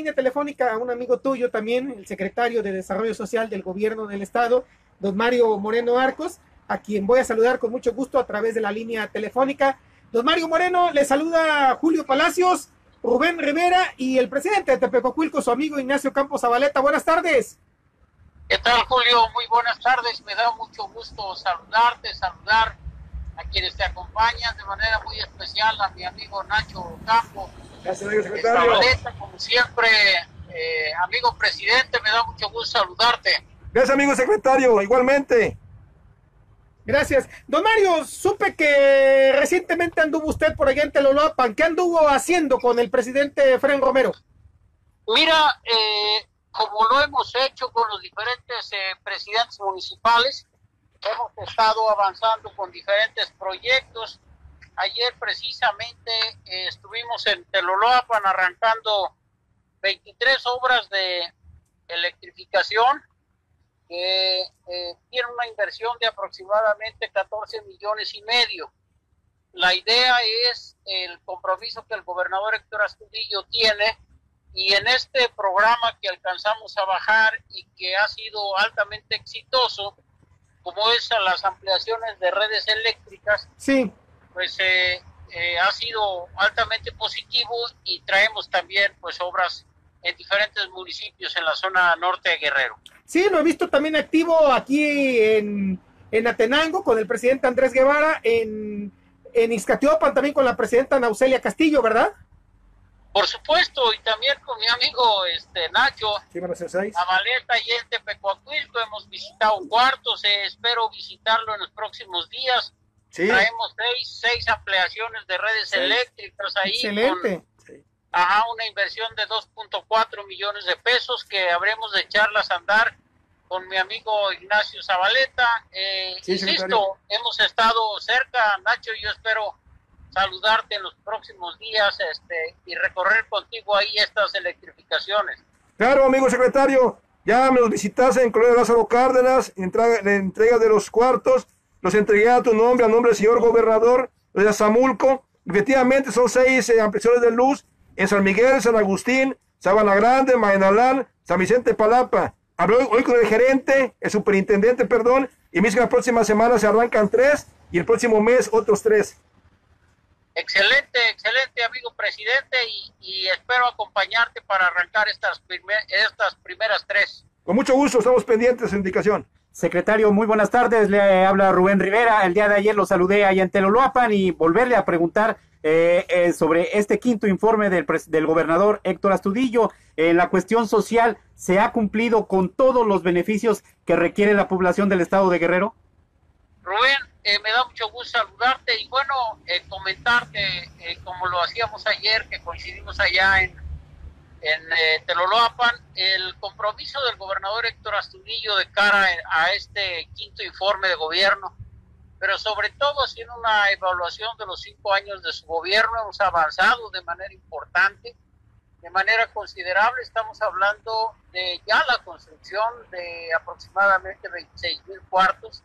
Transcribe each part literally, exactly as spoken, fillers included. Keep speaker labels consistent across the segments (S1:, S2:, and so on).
S1: línea telefónica a un amigo tuyo también, el secretario de Desarrollo Social del Gobierno del Estado, don Mario Moreno Arcos, a quien voy a saludar con mucho gusto a través de la línea telefónica. Don Mario Moreno, le saluda Julio Palacios, Rubén Rivera y el presidente de Tepecocuilco, su amigo Ignacio Campos Zabaleta. Buenas tardes.
S2: ¿Qué tal, Julio? Muy buenas tardes. Me da mucho gusto saludarte, saludar a quienes te acompañan, de manera muy especial a mi amigo Nacho Campos.
S1: Gracias, amigo secretario.
S2: Zabaleta, como siempre, eh, amigo presidente, me da mucho gusto saludarte.
S3: Gracias, amigo secretario, igualmente.
S1: Gracias. Don Mario, supe que recientemente anduvo usted por allá en Teloloapan. ¿Qué anduvo haciendo con el presidente Efraín Romero?
S2: Mira, eh, como lo hemos hecho con los diferentes eh, presidentes municipales, hemos estado avanzando con diferentes proyectos. Ayer precisamente eh, estuvimos en Teloloapan arrancando veintitrés obras de electrificación que eh, tiene una inversión de aproximadamente catorce millones y medio. La idea es el compromiso que el gobernador Héctor Astudillo tiene, y en este programa que alcanzamos a bajar y que ha sido altamente exitoso, como es a las ampliaciones de redes eléctricas,
S1: sí,
S2: pues eh, eh, ha sido altamente positivo, y traemos también pues obras en diferentes municipios en la zona norte de Guerrero.
S1: Sí, lo he visto también activo aquí en, en Atenango con el presidente Andrés Guevara, en, en Ixcatiopan también con la presidenta Nauselia Castillo, ¿verdad?
S2: Por supuesto, y también con mi amigo este Nacho
S1: Sí, bueno, seis.
S2: Zabaleta y en Tepecocuilco hemos visitado cuartos, eh, espero visitarlo en los próximos días.
S3: Sí.
S2: Traemos seis, seis ampliaciones de redes
S1: Sí.
S2: eléctricas ahí.
S1: Excelente.
S2: Con, ajá, una inversión de dos punto cuatro millones de pesos que habremos de echarlas a andar con mi amigo Ignacio Zabaleta. Eh,
S3: Sí,
S2: insisto,
S3: secretario.
S2: hemos estado cerca, Nacho, y yo espero saludarte en los próximos días este y recorrer contigo ahí estas electrificaciones.
S3: Claro, amigo secretario, ya me los visitaste en Colonia Lázaro Cárdenas, entrega, la entrega de los cuartos, los entregué a tu nombre, a nombre del señor gobernador de Azamulco. Efectivamente son seis eh, ampliaciones de luz en San Miguel, San Agustín, Sabana Grande, Maenalán, San Vicente Palapa. Hablé hoy, hoy con el gerente, el superintendente, perdón, y me dice que la próxima semana se arrancan tres y el próximo mes otros tres.
S2: Excelente, excelente, amigo presidente, y, y espero acompañarte para arrancar estas, primer, estas primeras tres.
S3: Con mucho gusto, estamos pendientes de su indicación.
S4: Secretario, muy buenas tardes, le habla Rubén Rivera. El día de ayer lo saludé allá en Teloloapan y volverle a preguntar eh, eh, sobre este quinto informe del, del gobernador Héctor Astudillo. En la cuestión social, ¿se ha cumplido con todos los beneficios que requiere la población del estado de Guerrero?
S2: Rubén, eh, me da mucho gusto saludarte y bueno, eh, comentarte, eh, como lo hacíamos ayer, que coincidimos allá en, en eh, Teloloapan, el compromiso del gobernador Héctor Astudillo de cara a este quinto informe de gobierno, pero sobre todo haciendo una evaluación de los cinco años de su gobierno. Hemos avanzado de manera importante, de manera considerable. Estamos hablando de ya la construcción de aproximadamente veintiséis mil cuartos.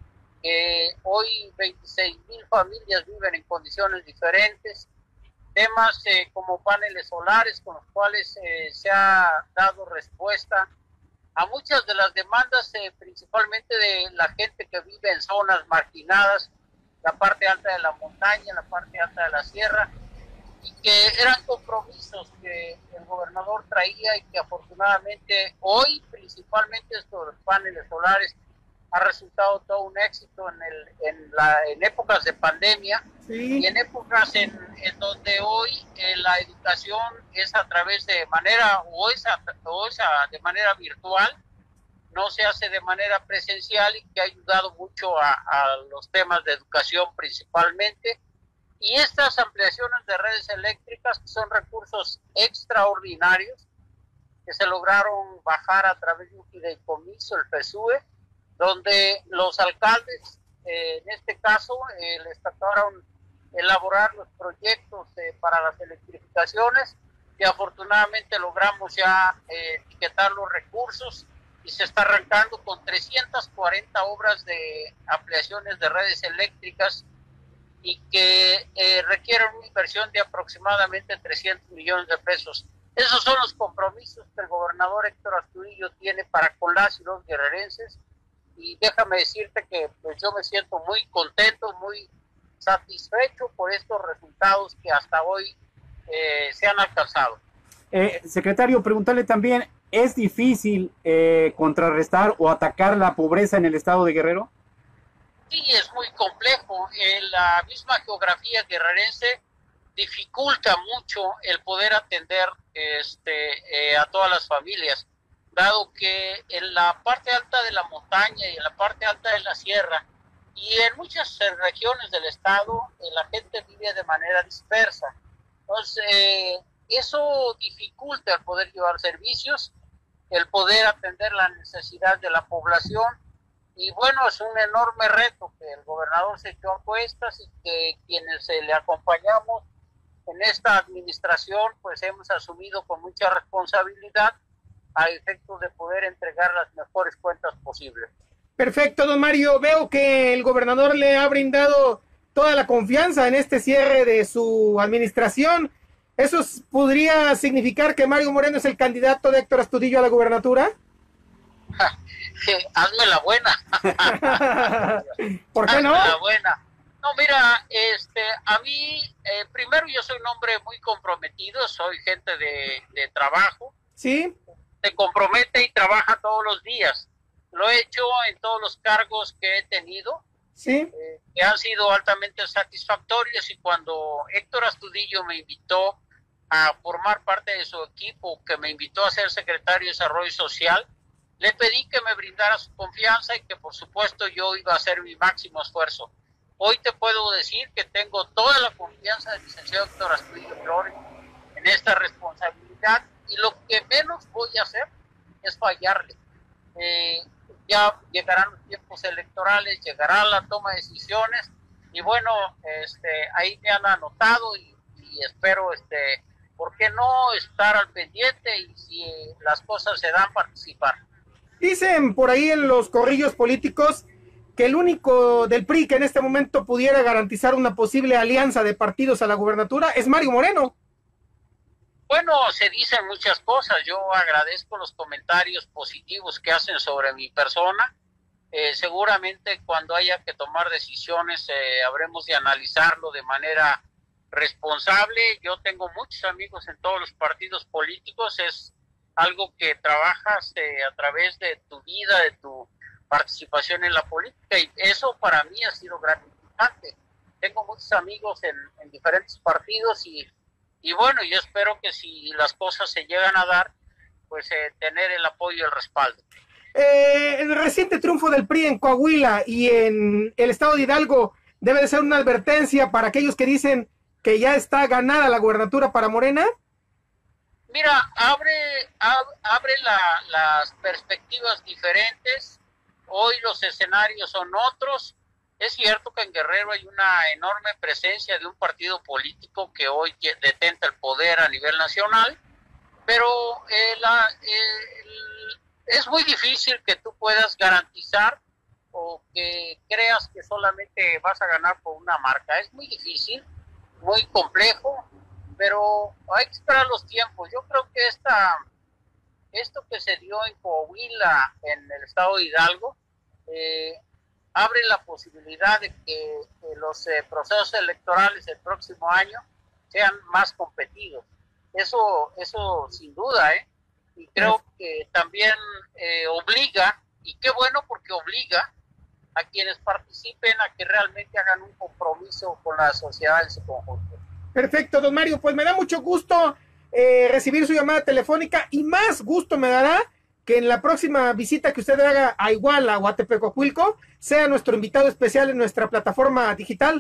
S2: Eh, hoy veintiséis mil familias viven en condiciones diferentes. Temas eh, como paneles solares, con los cuales eh, se ha dado respuesta a muchas de las demandas, eh, principalmente de la gente que vive en zonas marginadas, la parte alta de la montaña, la parte alta de la sierra, y que eran compromisos que el gobernador traía y que afortunadamente hoy, principalmente esto de los paneles solares, ha resultado todo un éxito en, el, en, la, en épocas de pandemia. Sí. Y en épocas en, en donde hoy eh, la educación es a través de manera o es, a, o es a, de manera virtual, no se hace de manera presencial, y que ha ayudado mucho a, a los temas de educación principalmente. Y estas ampliaciones de redes eléctricas, que son recursos extraordinarios que se lograron bajar a través de un fideicomiso, el FESUE, donde los alcaldes, eh, en este caso, eh, les tocaron elaborar los proyectos eh, para las electrificaciones, y afortunadamente logramos ya eh, etiquetar los recursos, y se está arrancando con trescientas cuarenta obras de ampliaciones de redes eléctricas, y que eh, requieren una inversión de aproximadamente trescientos millones de pesos. Esos son los compromisos que el gobernador Héctor Astudillo tiene para con las y los guerrerenses, y déjame decirte que pues, yo me siento muy contento, muy satisfecho por estos resultados que hasta hoy eh, se han alcanzado.
S4: Eh, secretario, preguntarle también, ¿es difícil eh, contrarrestar o atacar la pobreza en el estado de Guerrero?
S2: Sí, es muy complejo. Eh, la misma geografía guerrerense dificulta mucho el poder atender este, eh, a todas las familias, dado que en la parte alta de la montaña y en la parte alta de la sierra y en muchas eh, regiones del estado eh, la gente vive de manera dispersa. Entonces, eh, eso dificulta el poder llevar servicios, el poder atender la necesidad de la población, y bueno, es un enorme reto que el gobernador se echó a cuestas y que quienes eh, le acompañamos en esta administración pues hemos asumido con mucha responsabilidad a efectos de poder entregar las mejores cuentas posibles.
S1: Perfecto, don Mario. Veo que el gobernador le ha brindado toda la confianza en este cierre de su administración. ¿Eso podría significar que Mario Moreno es el candidato de Héctor Astudillo a la gubernatura?
S2: Hazme la buena.
S1: ¿Por qué no?
S2: Hazme la buena. No, mira, este, a mí, eh, primero yo soy un hombre muy comprometido, soy gente de, de trabajo.
S1: Sí.
S2: Se compromete y trabaja todos los días. Lo he hecho en todos los cargos que he tenido,
S1: sí,
S2: eh, que han sido altamente satisfactorios, y cuando Héctor Astudillo me invitó a formar parte de su equipo, que me invitó a ser secretario de Desarrollo Social, le pedí que me brindara su confianza y que por supuesto yo iba a hacer mi máximo esfuerzo. Hoy te puedo decir que tengo toda la confianza del licenciado Héctor Astudillo Flores en esta responsabilidad, y lo que menos voy a hacer es fallarle. Eh, ya llegarán los tiempos electorales, llegará la toma de decisiones, y bueno, este, ahí me han anotado y, y espero, este, ¿por qué no estar al pendiente y si las cosas se dan, participar?
S1: Dicen por ahí en los corrillos políticos que el único del P R I que en este momento pudiera garantizar una posible alianza de partidos a la gubernatura es Mario Moreno.
S2: Bueno, se dicen muchas cosas. Yo agradezco los comentarios positivos que hacen sobre mi persona. Eh, seguramente cuando haya que tomar decisiones eh, habremos de analizarlo de manera responsable. Yo tengo muchos amigos en todos los partidos políticos. Es algo que trabajas eh, a través de tu vida, de tu participación en la política, y eso para mí ha sido gratificante. Tengo muchos amigos en, en diferentes partidos y Y bueno, yo espero que si las cosas se llegan a dar, pues eh, tener el apoyo y el respaldo.
S1: Eh, el reciente triunfo del P R I en Coahuila y en el estado de Hidalgo debe de ser una advertencia para aquellos que dicen que ya está ganada la gubernatura para Morena.
S2: Mira, abre, ab, abre la, las perspectivas diferentes. Hoy los escenarios son otros. Es cierto que en Guerrero hay una enorme presencia de un partido político que hoy detenta el poder a nivel nacional, pero eh, la, eh, el, es muy difícil que tú puedas garantizar o que creas que solamente vas a ganar por una marca. Es muy difícil, muy complejo, pero hay que esperar los tiempos. Yo creo que esta, esto que se dio en Coahuila, en el estado de Hidalgo, eh, abre la posibilidad de que eh, los eh, procesos electorales del próximo año sean más competidos. Eso, eso sin duda, ¿eh? Y creo que también eh, obliga, y qué bueno porque obliga a quienes participen a que realmente hagan un compromiso con la sociedad en su conjunto.
S1: Perfecto, don Mario, pues me da mucho gusto eh, recibir su llamada telefónica, y más gusto me dará que en la próxima visita que usted haga a Iguala o a Tepecocuilco sea nuestro invitado especial en nuestra plataforma digital.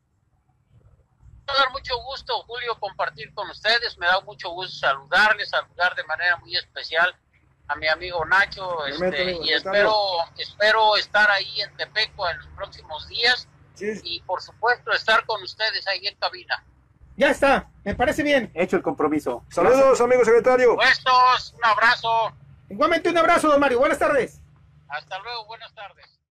S2: Me va a dar mucho gusto, Julio, compartir con ustedes. Me da mucho gusto saludarles, saludar de manera muy especial a mi amigo Nacho, este, amigo, y espero, espero estar ahí en Tepeco en los próximos días, sí, y por supuesto estar con ustedes ahí en cabina.
S1: Ya está, me parece bien.
S4: Hecho el compromiso.
S3: Saludos, gracias, amigo secretario.
S2: Puestos, un abrazo.
S1: Igualmente un abrazo, don Mario. Buenas tardes.
S2: Hasta luego, buenas tardes.